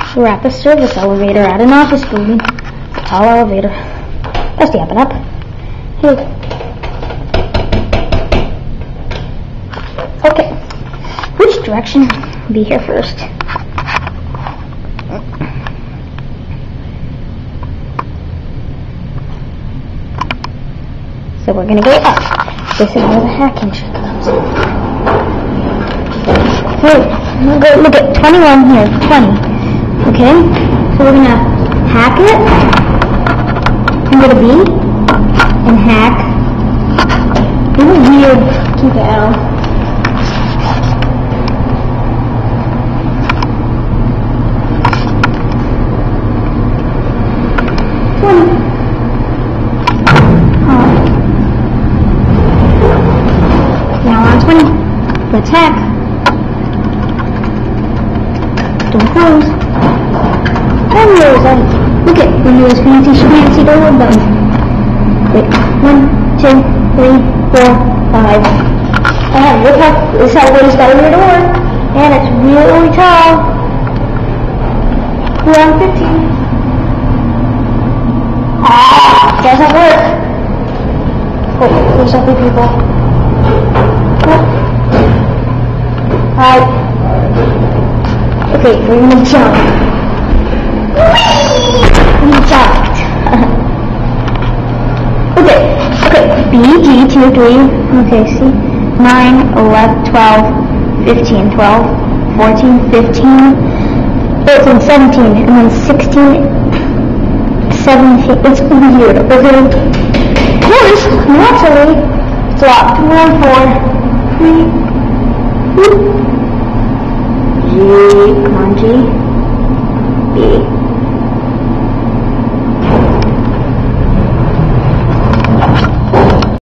We're at the service elevator at an office building. A tall elevator. Best you open up. Hey. Okay. Which direction? Be here first. So we're gonna go up. This is where the hacking trick comes in. Hey, go look at 21 here. 20. Okay? So we're gonna hack it. And go to B. And hack. Really weird. Keep it out. Now we're on 20. Let's hack. Don't close. Windows. Look at Windows fancy schmancy door button. Wait. 1, 2, 3, 4, 5. And look how this elevator's got a rear door. And it's really tall. We're on 15. Ah, doesn't work. Oh, there's other people. Hi. Okay, we're gonna jump. We jumped. Okay, B, G, 2, 3, okay, see? 9, 11, 12, 15, 12, 14, 15, 13, 17, and then 16, 17. It's weird. Okay. Course, naturally, it's locked. 1, 4, 3. G, come on, G. B.